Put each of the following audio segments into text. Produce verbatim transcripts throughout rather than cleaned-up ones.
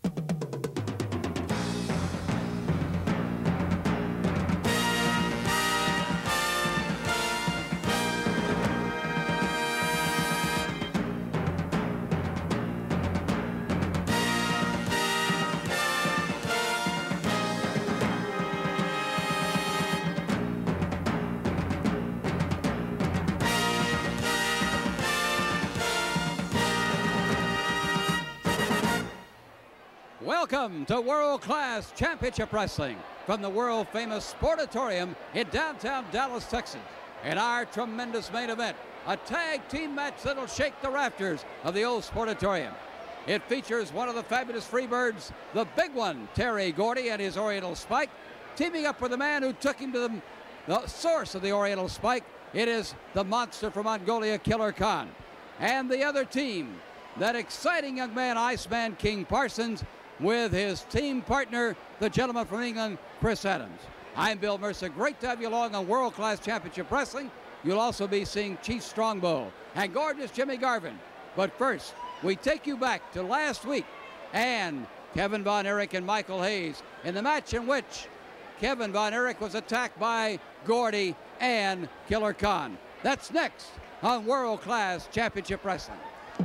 Welcome to World Class Championship Wrestling from the world famous Sportatorium in downtown Dallas, Texas. In our tremendous main event, a tag team match that'll shake the rafters of the old Sportatorium. It features one of the fabulous Freebirds, the big one, Terry Gordy and his Oriental Spike, teaming up with the man who took him to the, the source of the Oriental Spike. It is the monster from Mongolia, Killer Khan. And the other team, that exciting young man, Iceman King Parsons, with his team partner, the gentleman from England, Chris Adams. I'm Bill Mercer. Great to have you along on World Class Championship Wrestling. You'll also be seeing Chief Strongbow and gorgeous Jimmy Garvin. But first, we take you back to last week and Kevin Von Erich and Michael Hayes in the match in which Kevin Von Erich was attacked by Gordy and Killer Khan. That's next on World Class Championship Wrestling.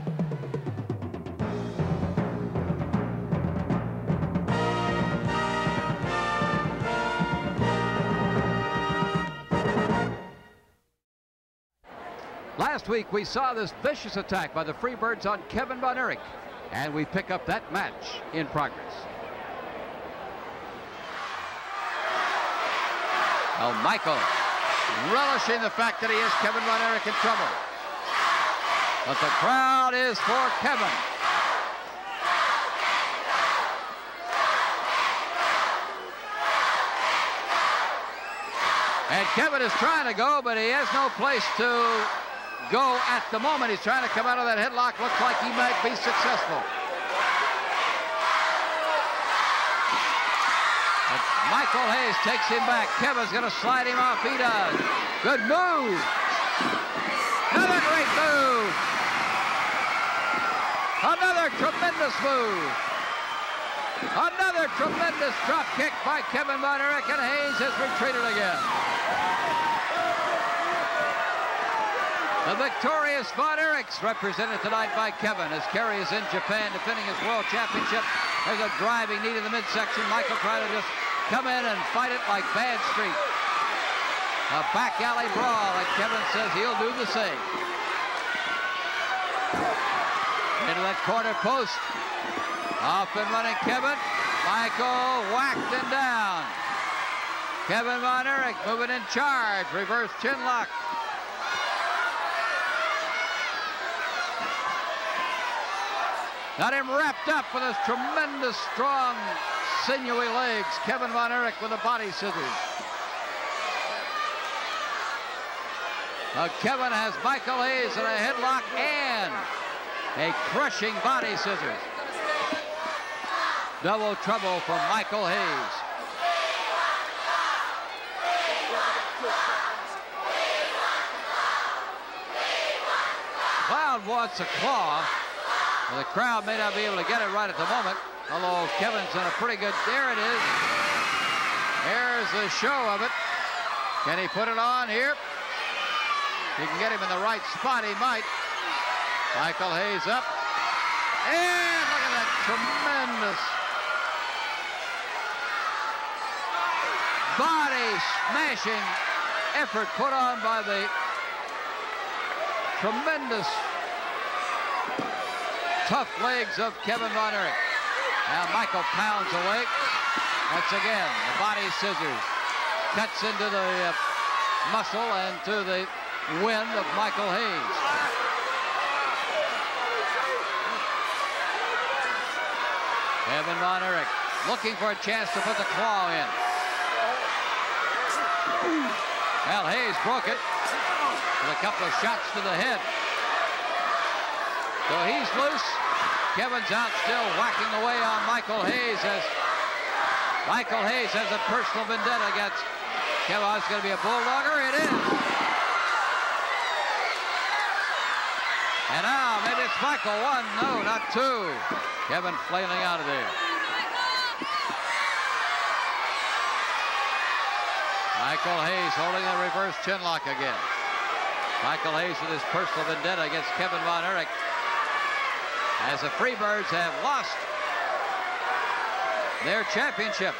Last week, we saw this vicious attack by the Freebirds on Kevin Von Erich, and we pick up that match in progress. Oh, Michael relishing the fact that he is Kevin Von Erich in trouble. But the crowd is for Kevin. And Kevin is trying to go, but he has no place to go at the moment. He's trying to come out of that headlock. Looks like he might be successful. But Michael Hayes takes him back. Kevin's going to slide him off. He does. Good move. Another great move. Another tremendous move. Another tremendous drop kick by Kevin Von Erich, and Hayes has retreated again. The victorious Von Erichs represented tonight by Kevin as Kerry is in Japan defending his world championship. There's a driving knee to the midsection. Michael trying to just come in and fight it like Bad Street. A back alley brawl, and Kevin says he'll do the same. Into that corner post. Off and running Kevin. Michael whacked and down. Kevin Von Erich moving in charge. Reverse chin lock. Got him wrapped up with his tremendous, strong, sinewy legs. Kevin Von Erich with the body scissors. Now Kevin has Michael Hayes in a headlock and a crushing body scissors. Double trouble for Michael Hayes. Cloud wants a claw. Well, the crowd may not be able to get it right at the moment, although Kevin's in a pretty good... There it is. Here's the show of it. Can he put it on here? He can get him in the right spot, he might. Michael Hayes up. And look at that tremendous body smashing effort put on by the tremendous tough legs of Kevin Von Erich. Now Michael pounds away. Once again, the body scissors cuts into the uh, muscle and to the wind of Michael Hayes. Kevin Von Erich looking for a chance to put the claw in. Well, Hayes broke it with a couple of shots to the head. So he's loose. Kevin's out still whacking away on Michael Hayes as Michael Hayes has a personal vendetta against Kevin. It's going to be a bulldogger. It is. And now maybe it's Michael. One, no, not two. Kevin flailing out of there. Michael Hayes holding the reverse chin lock again. Michael Hayes with his personal vendetta against Kevin Von Erich, as the Freebirds have lost their championships.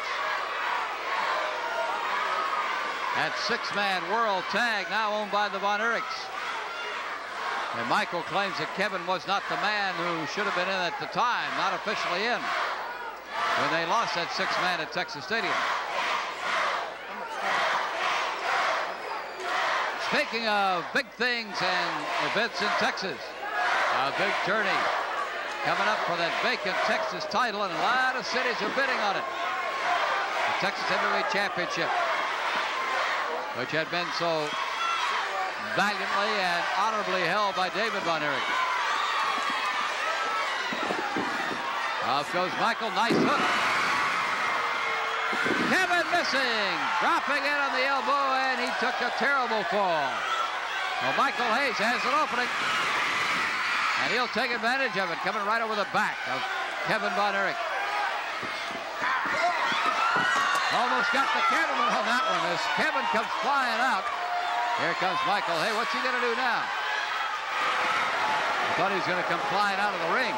That six-man world tag now owned by the Von Erichs. And Michael claims that Kevin was not the man who should have been in at the time, not officially in, when they lost that six-man at Texas Stadium. Speaking of big things and events in Texas, a big tourney coming up for that vacant Texas title, and a lot of cities are bidding on it. The Texas Heavyweight Championship, which had been so valiantly and honorably held by David Von Erich. Off goes Michael, nice hook. Kevin missing, dropping in on the elbow, and he took a terrible fall. Well, Michael Hayes has an opening, and he'll take advantage of it, coming right over the back of Kevin Von Erich. Almost got the cameraman on that one as Kevin comes flying out. Here comes Michael. Hey, what's he going to do now? I thought he was going to come flying out of the ring.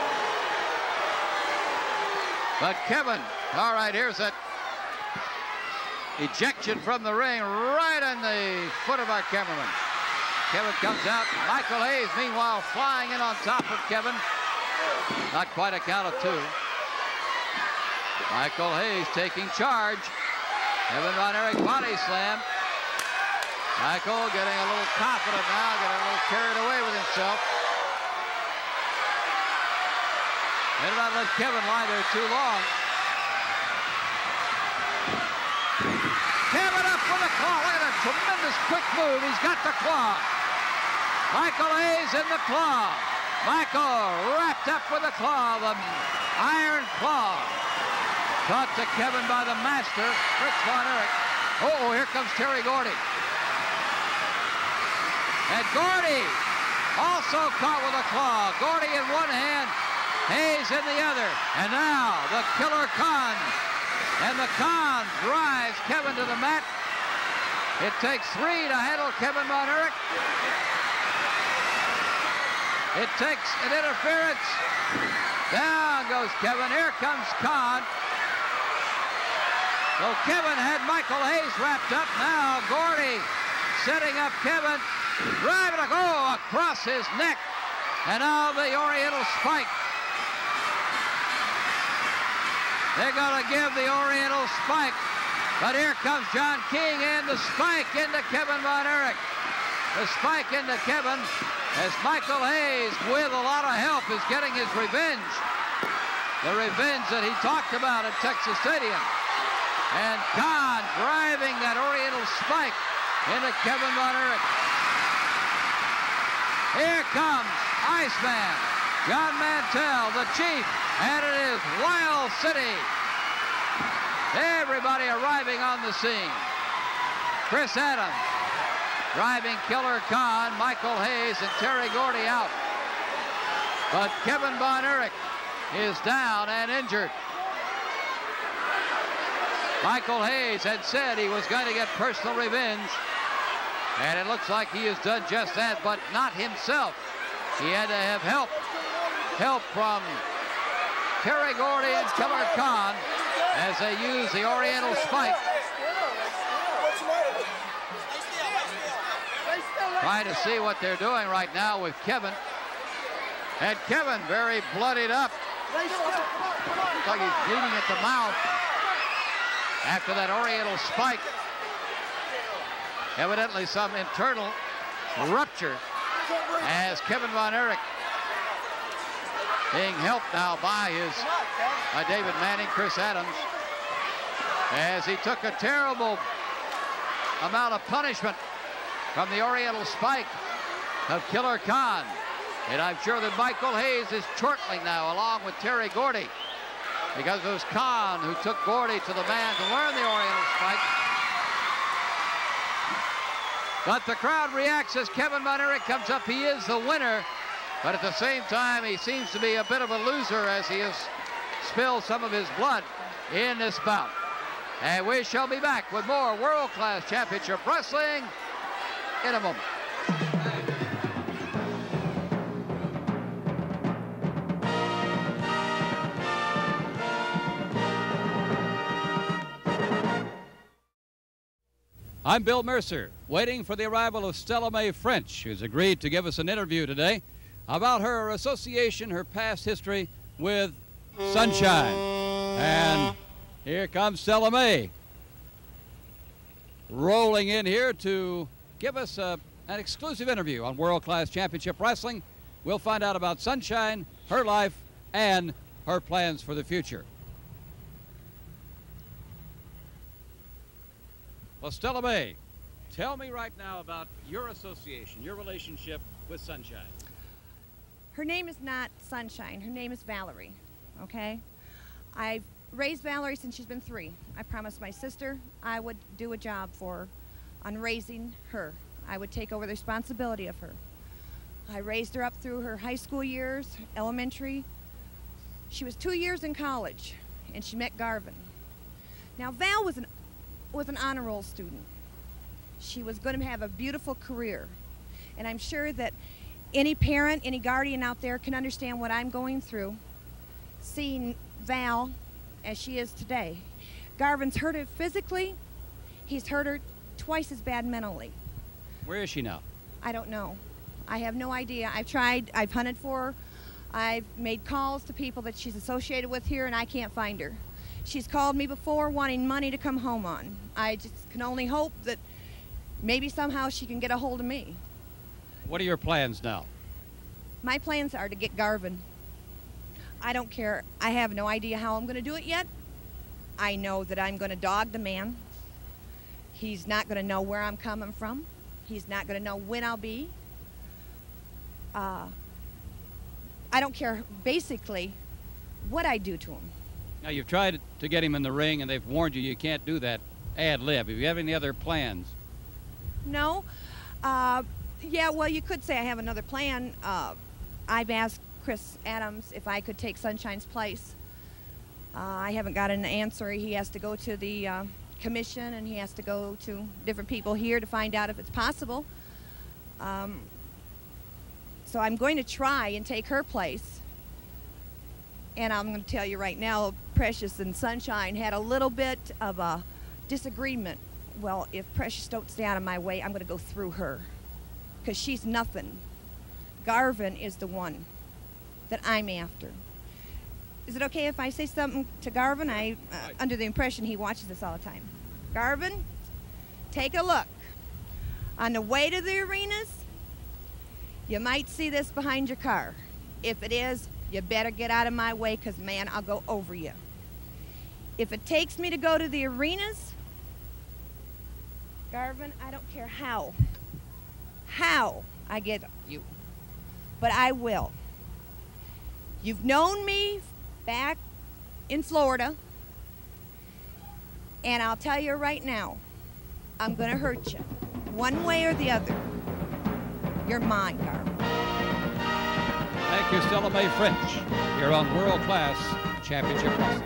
But Kevin, all right, here's that ejection from the ring right on the foot of our cameraman. Kevin comes out. Michael Hayes, meanwhile, flying in on top of Kevin. Not quite a count of two. Michael Hayes taking charge. Kevin Von Erich body slam. Michael getting a little confident now, getting a little carried away with himself. Better not let Kevin lie there too long. Kevin up with a claw. Look at that tremendous quick move. He's got the claw. Michael Hayes in the claw. Michael wrapped up with the claw, the iron claw. Caught to Kevin by the master, Fritz Von Erich. Oh, here comes Terry Gordy. And Gordy also caught with a claw. Gordy in one hand, Hayes in the other. And now the Killer Khan. And the Khan drives Kevin to the mat. It takes three to handle Kevin Von Erich. It takes an interference. Down goes Kevin. Here comes Khan. So Kevin had Michael Hayes wrapped up. Now Gordy setting up Kevin. Driving a go across his neck. And now the Oriental Spike. They're going to give the Oriental Spike. But here comes John King and the spike into Kevin Von Erich. The spike into Kevin as Michael Hayes, with a lot of help, is getting his revenge. The revenge that he talked about at Texas Stadium. And Khan driving that Oriental Spike into Kevin Von Erich. Here comes Iceman, John Mantell, the Chief, and it is Wild City. Everybody arriving on the scene. Chris Adams driving Killer Khan, Michael Hayes, and Terry Gordy out. But Kevin Von Erich is down and injured. Michael Hayes had said he was going to get personal revenge, and it looks like he has done just that, but not himself. He had to have help, help from Terry Gordy and Killer Khan as they use the Oriental Spike. Trying to see what they're doing right now with Kevin. And Kevin very bloodied up. Looks like he's bleeding at the mouth after that Oriental Spike. Evidently some internal rupture as Kevin Von Erich being helped now by his by David Manning, Chris Adams, as he took a terrible amount of punishment from the Oriental Spike of Killer Khan. And I'm sure that Michael Hayes is chortling now along with Terry Gordy, because it was Khan who took Gordy to the man to learn the Oriental Spike. But the crowd reacts as Kevin Von Erich comes up. He is the winner, but at the same time, he seems to be a bit of a loser as he has spilled some of his blood in this bout. And we shall be back with more World Class Championship Wrestling in a moment. I'm Bill Mercer, waiting for the arrival of Stella Mae French, who's agreed to give us an interview today about her association, her past history with Sunshine. And here comes Stella Mae, rolling in here to give us a, an exclusive interview on World Class Championship Wrestling. We'll find out about Sunshine, her life, and her plans for the future. Well, Stella Mae, tell me right now about your association, your relationship with Sunshine. Her name is not Sunshine. Her name is Valerie, okay? I've raised Valerie since she's been three. I promised my sister I would do a job for her on raising her. I would take over the responsibility of her. I raised her up through her high school years, elementary. She was two years in college, and she met Garvin. Now, Val was an was an honor roll student. She was going to have a beautiful career. And I'm sure that any parent, any guardian out there can understand what I'm going through, seeing Val as she is today. Garvin's hurt her physically. He's hurt her twice as bad mentally. Where is she now? I don't know. I have no idea. I've tried, I've hunted for her. I've made calls to people that she's associated with here, and I can't find her. She's called me before wanting money to come home on. I just can only hope that maybe somehow she can get a hold of me. What are your plans now? My plans are to get Garvin. I don't care. I have no idea how I'm going to do it yet. I know that I'm going to dog the man. He's not going to know where I'm coming from. He's not going to know when I'll be. Uh, I don't care, basically, what I do to him. Now, you've tried to get him in the ring, and they've warned you you can't do that ad lib. Do you have any other plans? No. Uh, yeah, well, you could say I have another plan. Uh, I've asked Chris Adams if I could take Sunshine's place. Uh, I haven't got an answer. He has to go to the uh, commission, and he has to go to different people here to find out if it's possible. Um, so I'm going to try and take her place. And I'm going to tell you right now, Precious and Sunshine had a little bit of a disagreement. Well, if Precious don't stay out of my way, I'm going to go through her, because she's nothing. Garvin is the one that I'm after. Is it okay if I say something to Garvin? I, uh, under the impression he watches this all the time. Garvin, take a look. On the way to the arenas, you might see this behind your car. If it is, you better get out of my way, because, man, I'll go over you. If it takes me to go to the arenas, Garvin, I don't care how, how I get you, but I will. You've known me back in Florida, and I'll tell you right now, I'm going to hurt you, one way or the other. You're mine, Garvin. Thank you, Stella Mae French. You're on World Class Championship Wrestling.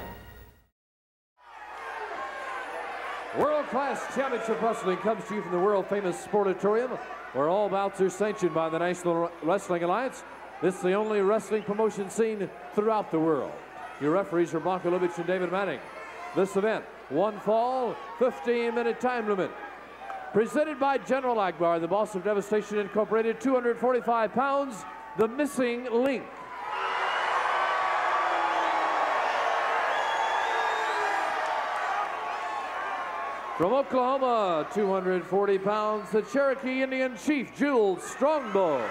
World Class Championship Wrestling comes to you from the world-famous Sportatorium, where all bouts are sanctioned by the National Wrestling Alliance. This is the only wrestling promotion seen throughout the world. Your referees are Bronco Lubitsch and David Manning. This event, one fall, fifteen minute time limit. Presented by General Agbar, the boss of Devastation Incorporated, two hundred forty-five pounds, the Missing Link. From Oklahoma, two hundred forty pounds, the Cherokee Indian Chief, Jules Strongbow.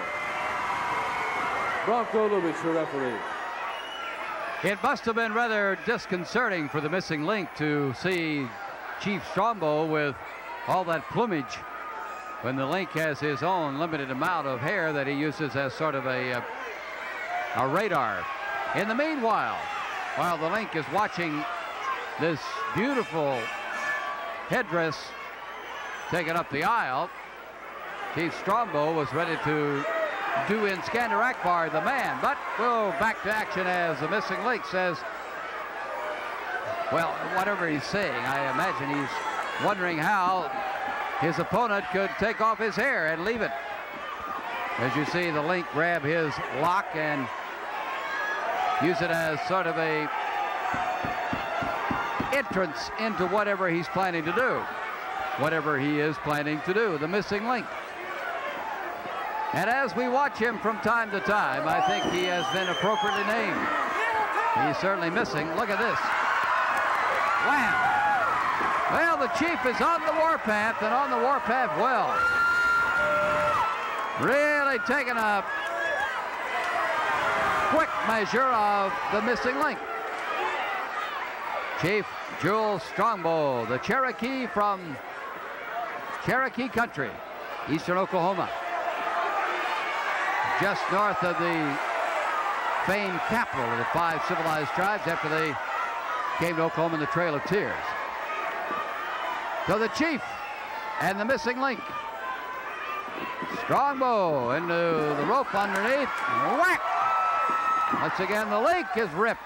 Bronco Lubitsch, your referee. It must have been rather disconcerting for the Missing Link to see Chief Strongbow with all that plumage when the Link has his own limited amount of hair that he uses as sort of a, a, a radar. In the meanwhile, while the Link is watching this beautiful headdress taken up the aisle, Chief Strongbow was ready to do in Skander Akbar the man, but we'll back to action as the Missing Link says Well, whatever he's saying, I imagine he's wondering how his opponent could take off his hair and leave it. As you see the Link grab his lock and use it as sort of a entrance into whatever he's planning to do. Whatever he is planning to do, the Missing Link. And as we watch him from time to time, I think he has been appropriately named. He's certainly missing. Look at this. Wham! Well, the Chief is on the warpath, and on the warpath well. Really taking a quick measure of the Missing Link. Chief Jules Strongbow, the Cherokee from Cherokee Country, eastern Oklahoma. Just north of the famed capital of the five civilized tribes after they came to Oklahoma in the Trail of Tears. So the Chief and the Missing Link. Strongbow into the rope underneath. Whack! Once again, the link is ripped.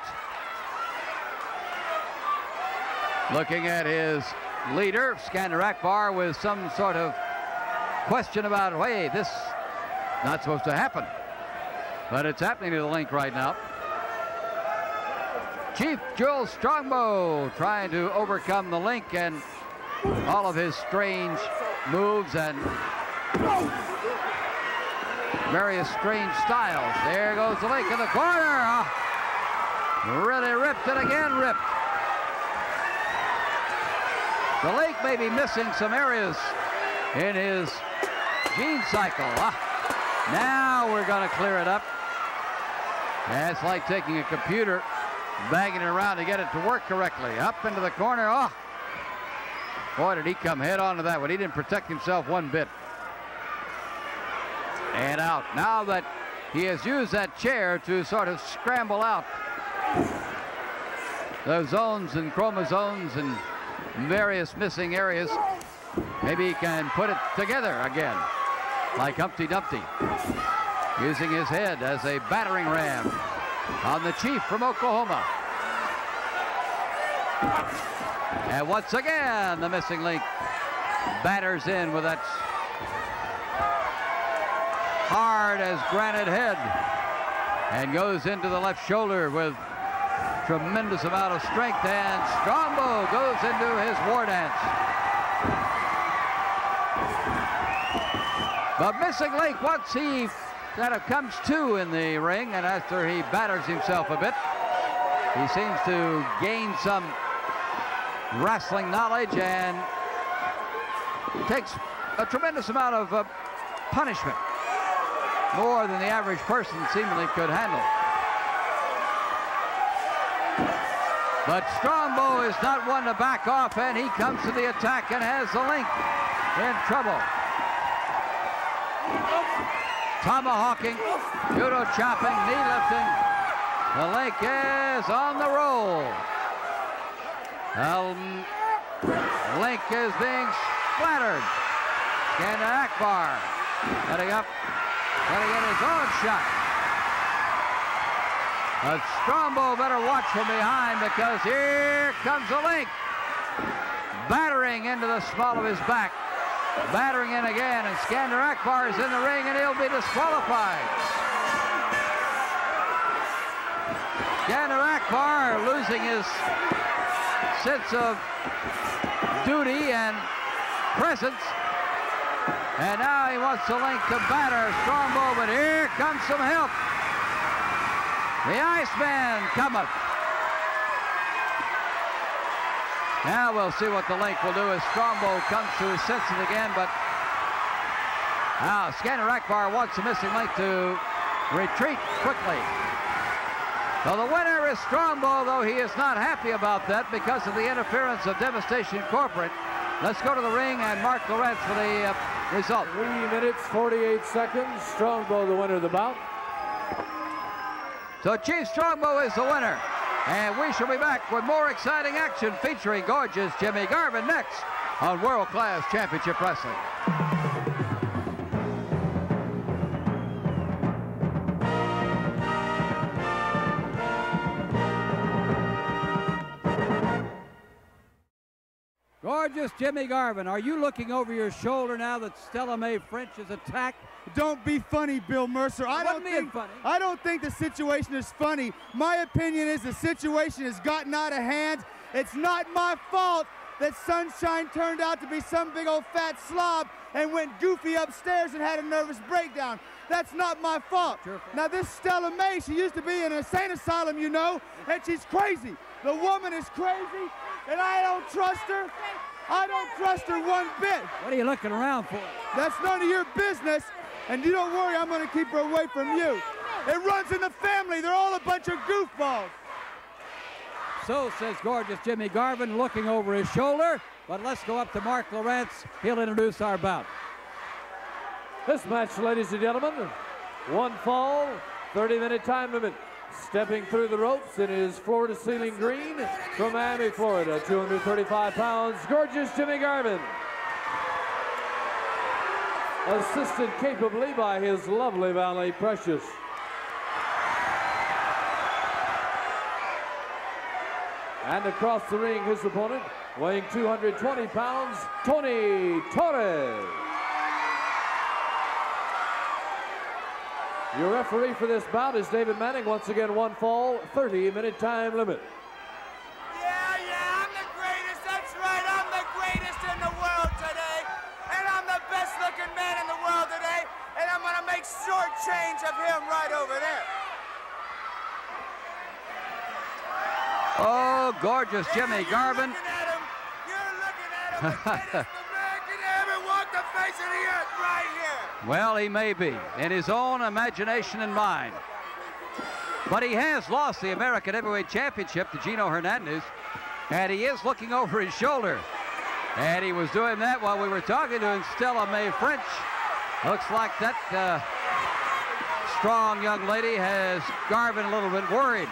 Looking at his leader, Skander Akbar, with some sort of question about, hey, this not supposed to happen. But it's happening to the Link right now. Chief Jules Strongbow trying to overcome the Link and all of his strange moves and various strange styles. There goes the Link in the corner. Oh, really ripped it again, ripped. The Link may be missing some areas in his gene cycle. Ah, now we're going to clear it up. Yeah, it's like taking a computer, banging it around to get it to work correctly. Up into the corner. Oh, boy, did he come head on to that one. He didn't protect himself one bit. And out. Now that he has used that chair to sort of scramble out those zones and chromosomes and various missing areas, maybe he can put it together again, like Humpty Dumpty, using his head as a battering ram on the Chief from Oklahoma. And once again, the Missing Link batters in with that hard as granite head and goes into the left shoulder with tremendous amount of strength, and Strongbow goes into his war dance. But Missing Link, once he kind of comes to in the ring and after he batters himself a bit, he seems to gain some wrestling knowledge and takes a tremendous amount of uh, punishment, more than the average person seemingly could handle. But Strongbow is not one to back off, and he comes to the attack and has the Link in trouble. Tomahawking, judo chopping, knee lifting. The Link is on the roll. Um, Link is being splattered. Skander Akbar heading up, trying to get his own shot. But Strongbow better watch from behind, because here comes the Link. Battering into the small of his back. Battering in again, and Skander Akbar is in the ring, and he'll be disqualified. Skander Akbar losing his sense of duty and presence. And now he wants the Link to batter Strongbow, but here comes some help. The Iceman cometh. Now we'll see what the Link will do as Strongbow comes to his senses again, but now Skander Akbar wants the Missing Link to retreat quickly. So the winner is Strongbow, though he is not happy about that because of the interference of Devastation Corporate. Let's go to the ring and Mark Lowrance for the uh, result. Three minutes, forty-eight seconds. Strongbow the winner of the bout. So Chief Strongbow is the winner. And we shall be back with more exciting action featuring gorgeous Jimmy Garvin next on World Class Championship Wrestling. Gorgeous Jimmy Garvin, are you looking over your shoulder now that Stella Mae French is attacked? Don't be funny, Bill Mercer. I don't think funny. I don't think the situation is funny. My opinion is the situation has gotten out of hand. It's not my fault that Sunshine turned out to be some big old fat slob and went goofy upstairs and had a nervous breakdown. That's not my fault. Sure. Now this Stella Mae, she used to be in an insane asylum, you know, and she's crazy. The woman is crazy, and I don't trust her. I don't trust her one bit. What are you looking around for? That's none of your business, and you don't worry, I'm gonna keep her away from you. It runs in the family. They're all a bunch of goofballs. So says gorgeous Jimmy Garvin, looking over his shoulder. But let's go up to Mark Lowrance. He'll introduce our bout. This match, ladies and gentlemen, one fall, thirty minute time limit. Stepping through the ropes in his floor-to-ceiling green from Miami, Florida, two hundred thirty-five pounds, gorgeous Jimmy Garvin. Assisted capably by his lovely valet, Precious. And across the ring, his opponent, weighing two hundred twenty pounds, Tony Torres. Your referee for this bout is David Manning. Once again, one fall, thirty minute time limit. Yeah, yeah, I'm the greatest. That's right. I'm the greatest in the world today. And I'm the best looking man in the world today. And I'm going to make short change of him right over there. Oh, gorgeous Jimmy Yeah, Garvin. You're looking at him. You're looking at him. The greatest American to ever walk the face of the earth right here. Well, he may be, in his own imagination and mind. But he has lost the American Heavyweight Championship to Gino Hernandez, and he is looking over his shoulder. And he was doing that while we were talking to him, Stella Mae French. Looks like that uh, strong young lady has Garvin a little bit worried.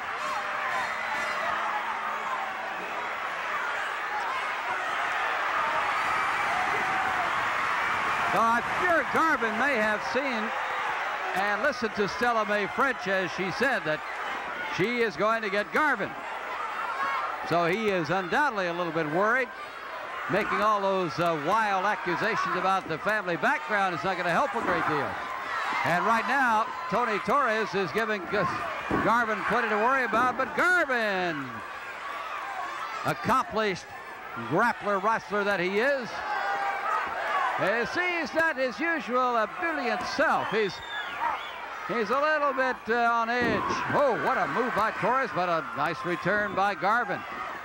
So I'm sure Garvin may have seen and listened to Stella Mae French as she said that she is going to get Garvin. So he is undoubtedly a little bit worried. Making all those uh, wild accusations about the family background is not going to help a great deal. And right now, Tony Torres is giving Garvin plenty to worry about, but Garvin, accomplished grappler wrestler that he is, Uh, see, he's not his usual ebullient self. He's he's a little bit uh, on edge. Oh, what a move by Torres, but a nice return by Garvin.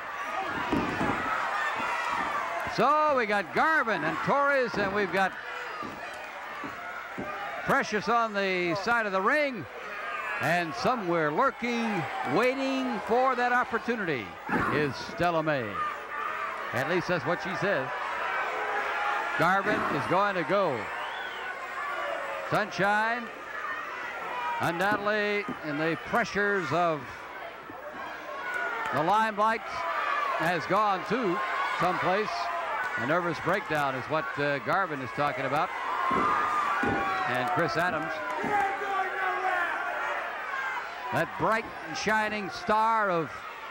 So we got Garvin and Torres, and we've got Precious on the side of the ring, and somewhere lurking, waiting for that opportunity is Stella Mae. At least that's what she says. Garvin is going to go. Sunshine, undoubtedly in the pressures of the limelight, has gone to someplace. A nervous breakdown is what uh, Garvin is talking about. And Chris Adams, that bright and shining star of,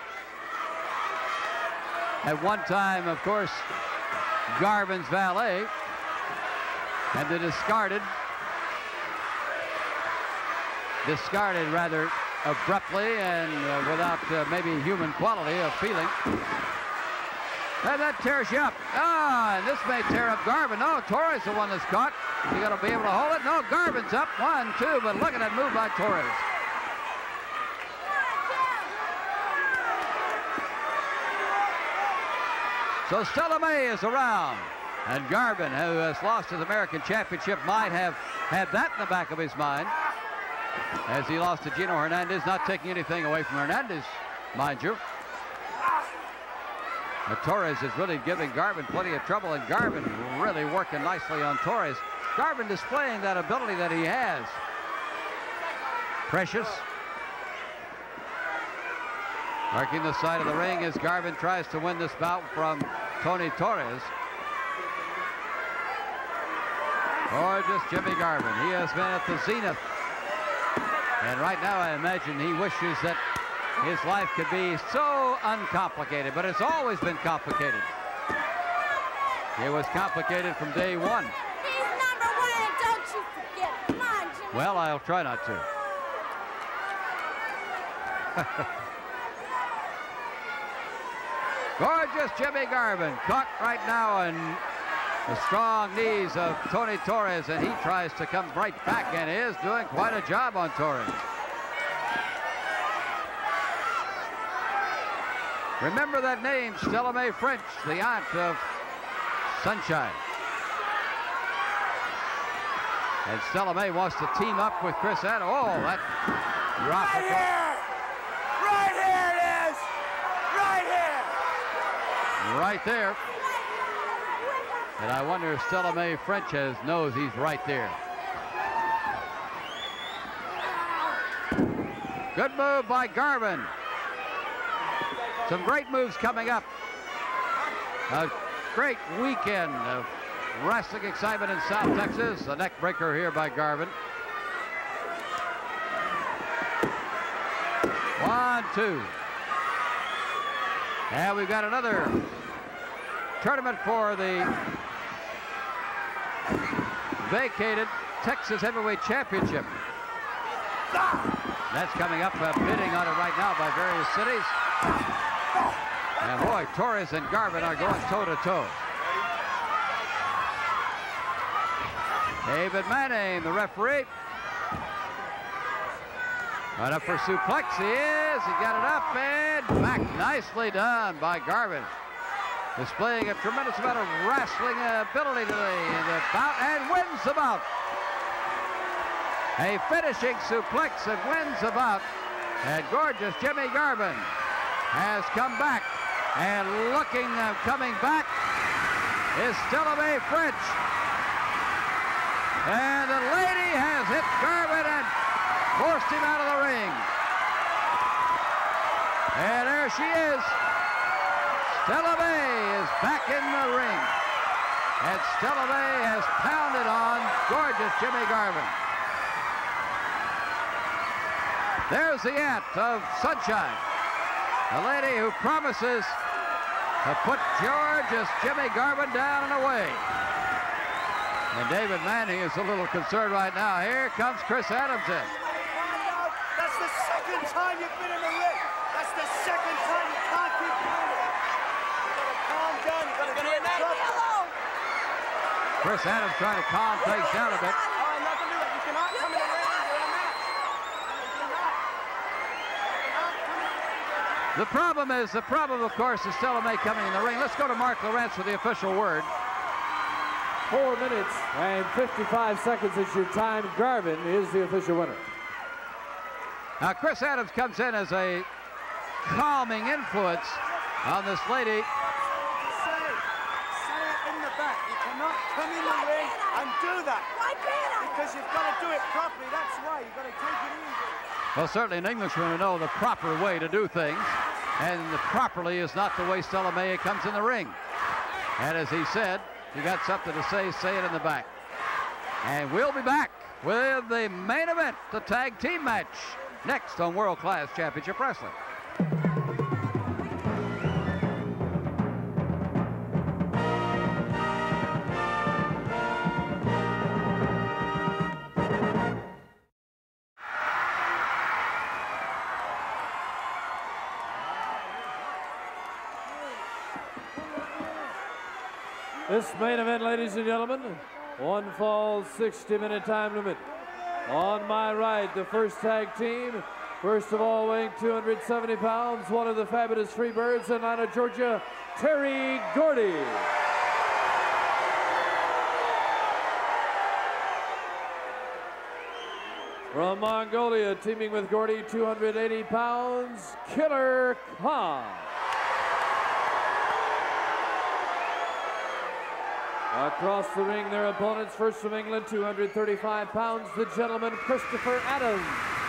at one time, of course, Garvin's valet, and the discarded, discarded rather abruptly and uh, without uh, maybe human quality of feeling. And that tears you up. Ah, and this may tear up Garvin. No, Torres the one that's caught. Is he going to be able to hold it? No, Garvin's up. One, two, but look at that move by Torres. So Stella Mae is around, and Garvin, who has lost his American Championship, might have had that in the back of his mind as he lost to Gino Hernandez, not taking anything away from Hernandez, mind you. But Torres is really giving Garvin plenty of trouble, and Garvin really working nicely on Torres. Garvin displaying that ability that he has. Precious. Marking the side of the ring as Garvin tries to win this bout from Tony Torres. Gorgeous Jimmy Garvin. He has been at the zenith. And right now I imagine he wishes that his life could be so uncomplicated, but it's always been complicated. It was complicated from day one. He's number one, and don't you forget it. Come on, Jimmy. Well, I'll try not to. Gorgeous Jimmy Garvin caught right now in the strong knees of Tony Torres, and he tries to come right back and is doing quite a job on Torres. Remember that name, Stella Mae French, the aunt of Sunshine. And Stella Mae wants to team up with Chris Adams. Oh, that drop. Right here! Right here it is! Right here! Right there. And I wonder if Stella Mae French has, knows he's right there. Good move by Garvin. Some great moves coming up. A great weekend of wrestling excitement in South Texas. A neck breaker here by Garvin. One, two. And we've got another tournament for the vacated Texas Heavyweight Championship. That's coming up, uh, bidding on it right now by various cities. And boy, Torres and Garvin are going toe-to-toe. David Manning, the referee. Right up for suplex, he is. He got it up and back. Nicely done by Garvin. Displaying a tremendous amount of wrestling ability today in the bout and wins the bout. A finishing suplex and wins the bout. And gorgeous Jimmy Garvin has come back. And looking, uh, coming back is Stella Mae French. And the lady has hit Garvin and forced him out of the ring. And there she is. Stella Mae is back in the ring. And Stella Mae has pounded on gorgeous Jimmy Garvin. There's the aunt of Sunshine. The lady who promises to put George's Jimmy Garvin down and away. And David Manning is a little concerned right now. Here comes Chris Adams in. That's the second time you've been in the ring. That's the second time. You can't keep doing it. You gotta calm down. You gotta get in trouble. Chris Adams trying to calm things down a bit. Oh, nothing to do it. You cannot come in the ring. You're in a match. You cannot. The problem is, the problem, of course, is Stella Mae coming in the ring. Let's go to Mark Lowrance for the official word. Four minutes and fifty-five seconds is your time. Garvin is the official winner. Now, Chris Adams comes in as a calming influence on this lady. Say, say it in the back. You cannot come in the ring and do that. Why can't I? Because you've got to do it properly. That's why. You've got to take it easy. Well, certainly an Englishman will know the proper way to do things. And the properly is not the way Stella Mae comes in the ring. And as he said, you got something to say, say it in the back. And we'll be back with the main event, the tag team match, next on World Class Championship Wrestling. This main event, ladies and gentlemen, one fall, sixty minute time limit. On my right, the first tag team. First of all, weighing two hundred seventy pounds, one of the fabulous Freebirds in Atlanta, Georgia, Terry Gordy. From Mongolia, teaming with Gordy, two hundred eighty pounds, Killer Khan. Across the ring, their opponents, first from England, two hundred thirty-five pounds, the gentleman, Christopher Adams.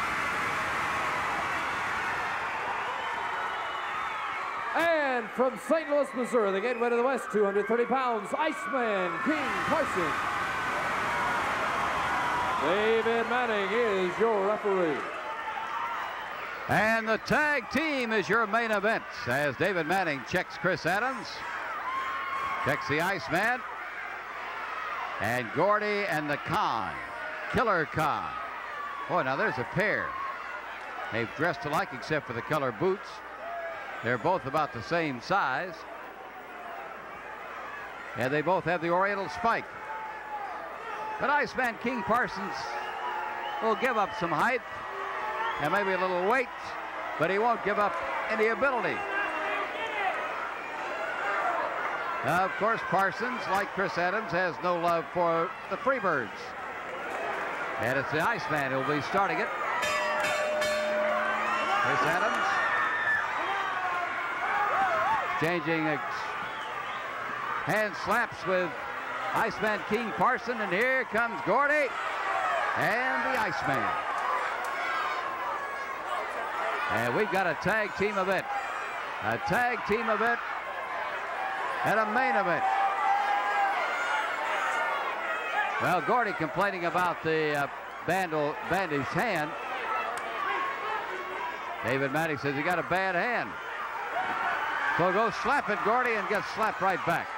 And from Saint Louis, Missouri, the gateway to the West, two hundred thirty pounds, Iceman King Carson. David Manning is your referee. And the tag team is your main event as David Manning checks Chris Adams. Checks the Iceman. And Gordy and the Khan. Killer Khan. Boy, now there's a pair. They've dressed alike except for the color boots. They're both about the same size. And they both have the Oriental spike. But Iceman King Parsons will give up some height and maybe a little weight, but he won't give up any ability. Now, of course, Parsons, like Chris Adams, has no love for the Freebirds. And it's the Iceman who'll be starting it. Chris Adams changing hand slaps with Iceman King Parson, and here comes Gordy and the Iceman. And we've got a tag team event. A tag team event and a main event. Well, Gordy complaining about the uh, bandle, bandaged hand. David Maddox says he got a bad hand. So goes slapping Gordy and gets slapped right back.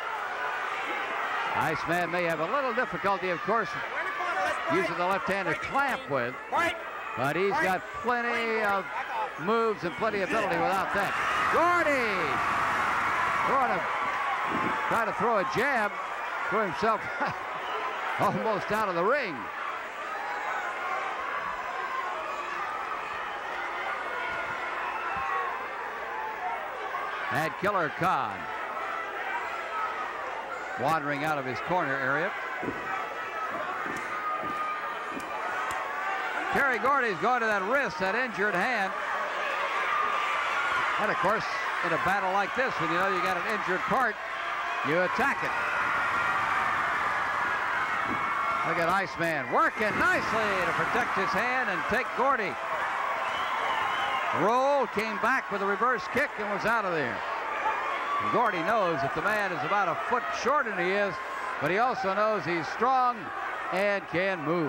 Iceman may have a little difficulty, of course, using the left hand to clamp with, but he's got plenty of moves and plenty of ability without that. Gordy trying to, trying to throw a jab, threw himself almost out of the ring. And Killer Khan wandering out of his corner area. Terry Gordy's going to that wrist, that injured hand. And of course, in a battle like this, when you know you got an injured part, you attack it. Look at Iceman working nicely to protect his hand and take Gordy. Roll, came back with a reverse kick and was out of there. And Gordy knows that the man is about a foot shorter than he is, but he also knows he's strong and can move.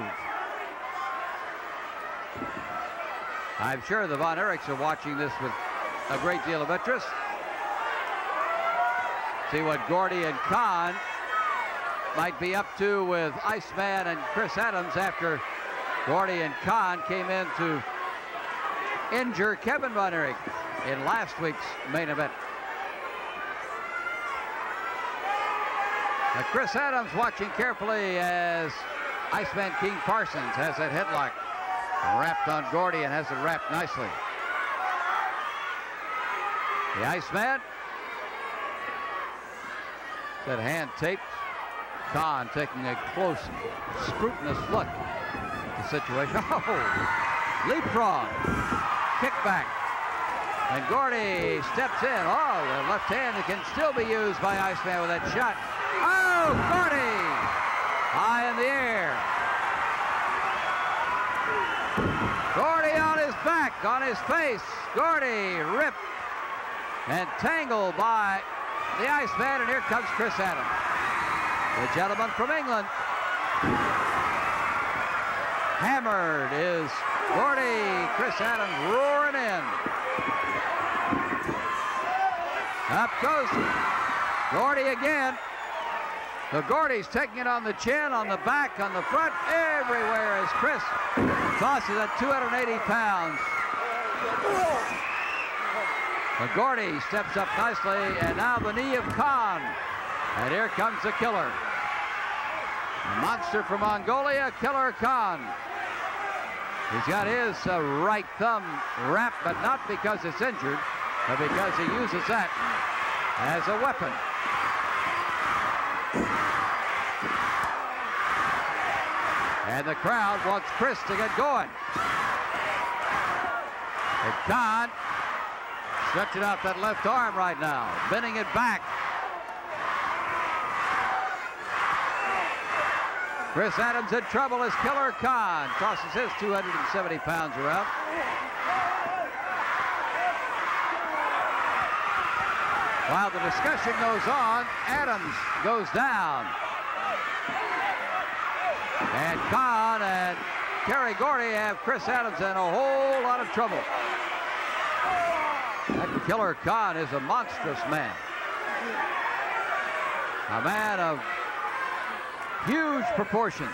I'm sure the Von Erichs are watching this with a great deal of interest. See what Gordy and Khan might be up to with Iceman and Chris Adams after Gordy and Khan came in to injure Kevin Von Erich in last week's main event. Now Chris Adams watching carefully as Iceman King Parsons has that headlock wrapped on Gordy and has it wrapped nicely. The Iceman, that hand taped. Khan taking a close, scrutinous look at the situation. Oh, leapfrog, kickback, and Gordy steps in. Oh, the left hand that can still be used by Iceman with that shot. Oh, Gordy, high in the air. Gordy on his back, on his face. Gordy ripped and tangled by the Iceman, and here comes Chris Adams, the gentleman from England. Hammered is Gordy. Chris Adams roaring in. Up goes Gordy again. So Gordy's taking it on the chin, on the back, on the front, everywhere as Chris tosses at two hundred eighty pounds. But Gordy steps up nicely, and now the knee of Khan. And here comes the killer. The monster from Mongolia, Killer Khan. He's got his uh, right thumb wrapped, but not because it's injured, but because he uses that as a weapon. And the crowd wants Chris to get going. And Khan stretching out that left arm right now, bending it back. Chris Adams in trouble as Killer Khan tosses his two hundred seventy pounds around. While the discussion goes on, Adams goes down. And Khan and Terry Gordy have Chris Adams in a whole lot of trouble. That Killer Khan is a monstrous man. A man of huge proportions.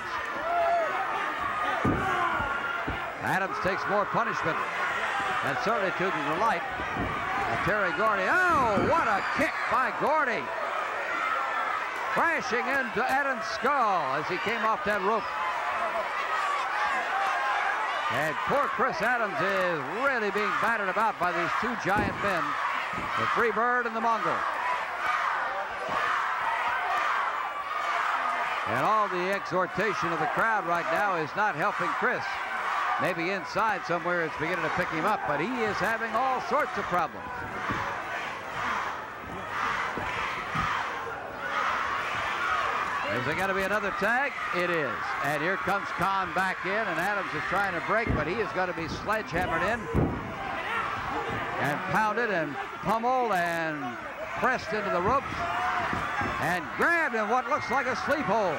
Adams takes more punishment, and certainly to the delight of Terry Gordy. Oh, what a kick by Gordy! Crashing into Adams' skull as he came off that rope. And poor Chris Adams is really being battered about by these two giant men, the Freebird and the Mongol. And all the exhortation of the crowd right now is not helping Chris. Maybe inside somewhere it's beginning to pick him up, but he is having all sorts of problems. Is there going to be another tag? It is. And here comes Khan back in, and Adams is trying to break, but he is going to be sledgehammered in and pounded and pummeled and pressed into the ropes and grabbed in what looks like a sleep hold.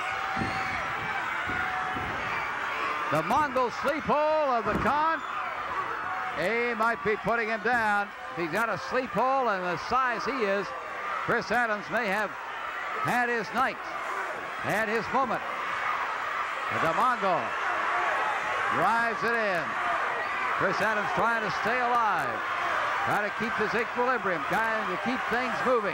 The Mongol sleep hold of the Khan. He might be putting him down. If he's got a sleep hold and the size he is, Chris Adams may have had his night, had his moment. But the Mongol drives it in. Chris Adams trying to stay alive, trying to keep his equilibrium, trying to keep things moving.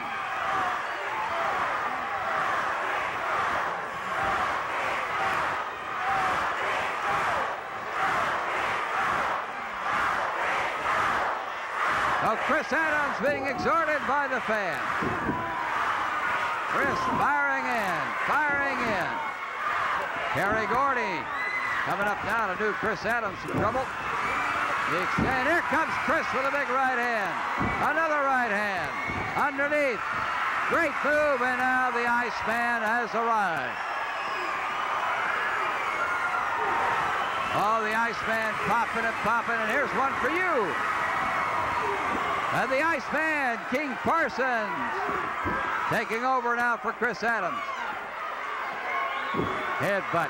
So Chris Adams being exhorted by the fans. Chris firing in, firing in. Terry Gordy coming up now to do Chris Adams some trouble. The extend, here comes Chris with a big right hand. Another right hand underneath. Great move, and now the Iceman has arrived. Oh, the Iceman popping and popping, and here's one for you. And the Iceman, King Parsons, taking over now for Chris Adams. Headbutt.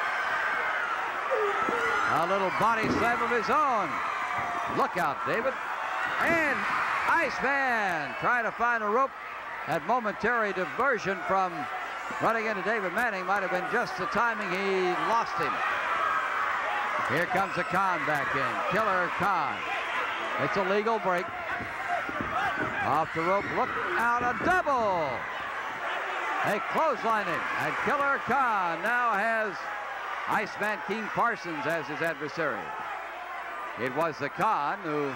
A little body slam of his own. Look out, David. And Iceman trying to find a rope. That momentary diversion from running into David Manning might have been just the timing. He lost him. Here comes the Khan back in. Killer Khan. It's a legal break. Off the rope, look out, a double. They clothesline him, and Killer Khan now has Iceman King Parsons as his adversary. It was the Khan who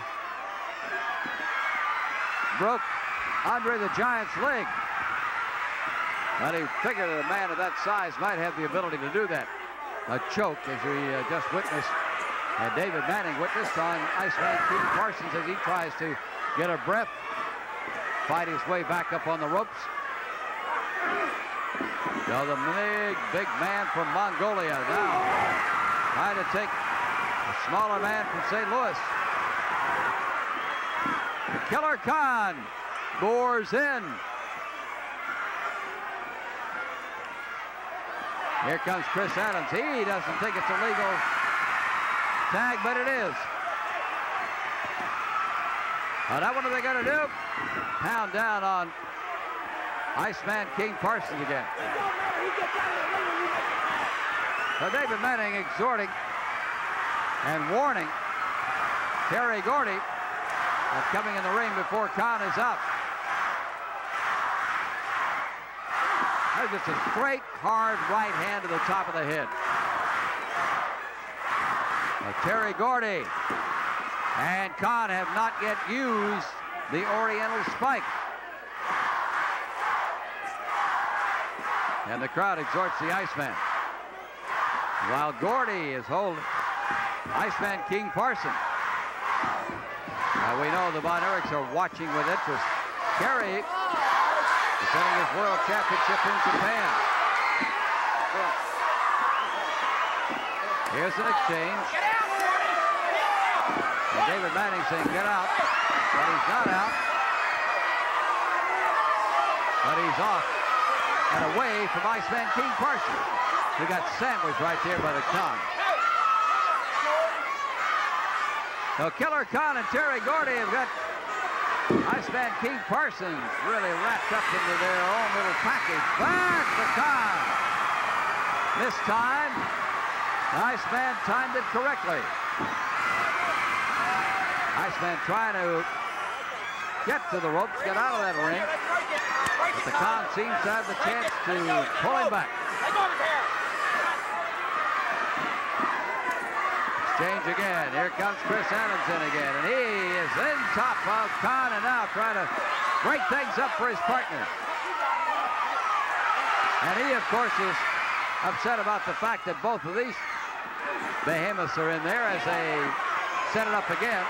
broke Andre the Giant's leg. But he figured that a man of that size might have the ability to do that. A choke, as we uh, just witnessed, and David Manning witnessed on Iceman King Parsons as he tries to get a breath, fight his way back up on the ropes. So the big, big man from Mongolia now trying to take the smaller man from Saint Louis. Killer Khan bores in. Here comes Chris Adams. He doesn't think it's a legal tag, but it is. Oh, now what are they going to do? Pound down on Iceman King Parsons again. So David Manning exhorting and warning Terry Gordy of coming in the ring before Khan is up. There's just a straight, hard right hand to the top of the head. Now, Terry Gordy and Khan have not yet used the Oriental Spike. And the crowd exhorts the Iceman, while Gordy is holding Iceman King Parsons. Now we know the Von Erichs are watching with interest. Kerry defending his world championship in Japan. Here's an exchange. And David Manning saying, get out. But he's not out. But he's off and away from Iceman King Parsons, who got sandwiched right there by the Khan. So Killer Khan and Terry Gordy have got Iceman King Parsons really wrapped up into their own little package. Back to Khan. This time, the Iceman timed it correctly. Iceman trying to get to the ropes, get out of that ring. But the Khan seems to have the chance to pull him back. Exchange again. Here comes Chris Adams in again. And he is in top of Khan and now trying to break things up for his partner. And he, of course, is upset about the fact that both of these behemoths are in there as they set it up again.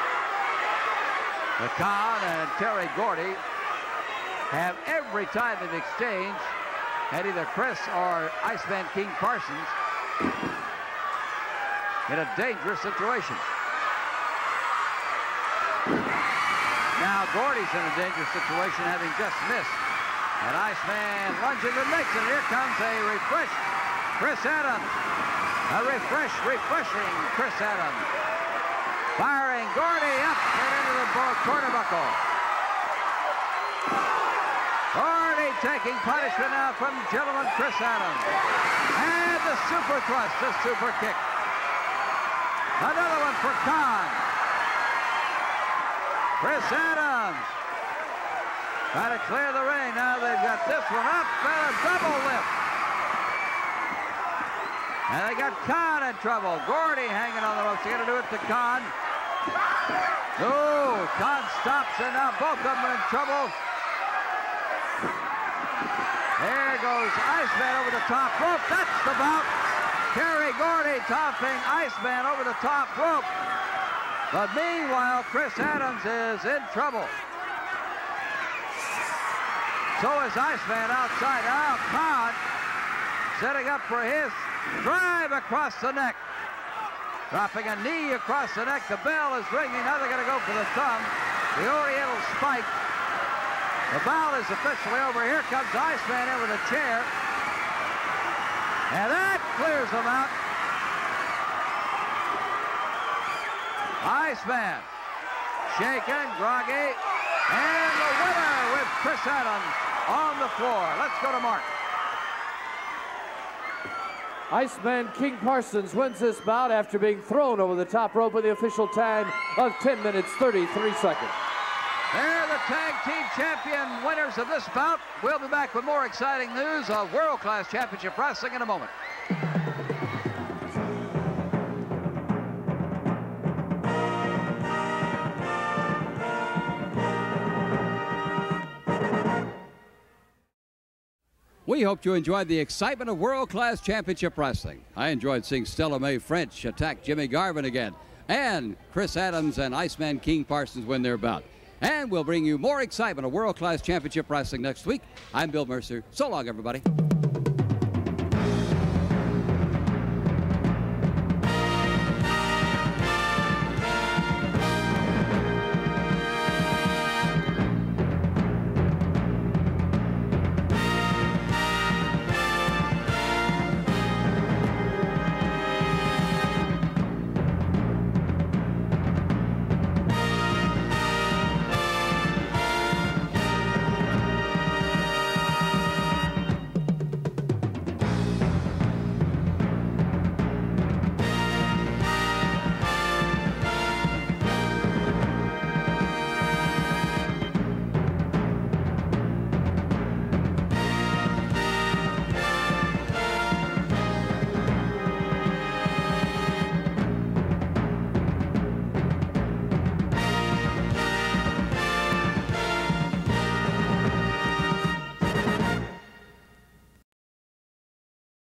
The Khan and Terry Gordy have every time they've exchanged had either Chris or Iceman King Parsons in a dangerous situation. Now Gordy's in a dangerous situation, having just missed. And Iceman lunges and makes it. Here comes a refreshed Chris Adams. A refresh, refreshing Chris Adams. Firing Gordy up and into the corner buckle. Gordy taking punishment now from gentleman Chris Adams. And the super thrust, the super kick. Another one for Khan. Chris Adams trying to clear the ring. Now they've got this one up and a double lift. And they got Khan in trouble. Gordy hanging on the ropes. They're going to do it to Khan. Oh, Khan stops and now both of them are in trouble. There goes Iceman over the top rope. That's the bout. Terry Gordy topping Iceman over the top rope. But meanwhile, Chris Adams is in trouble. So is Iceman outside. Now Khan setting up for his drive across the neck. Dropping a knee across the neck. The bell is ringing. Now they're going to go for the thumb. The Oriental spike. The bout is officially over. Here comes Iceman in with a chair. And that clears them out. Iceman shaken, groggy, and the winner with Chris Adams on the floor. Let's go to Mark. Iceman King Parsons wins this bout after being thrown over the top rope with the official time of ten minutes, thirty-three seconds. They're the tag team champion winners of this bout. We'll be back with more exciting news of World Class Championship Wrestling in a moment. We hope you enjoyed the excitement of World Class Championship Wrestling. I enjoyed seeing Stella Mae French attack Jimmy Garvin again, and Chris Adams and Iceman King Parsons win their bout. And we'll bring you more excitement of World Class Championship Wrestling next week. I'm Bill Mercer. So long, everybody.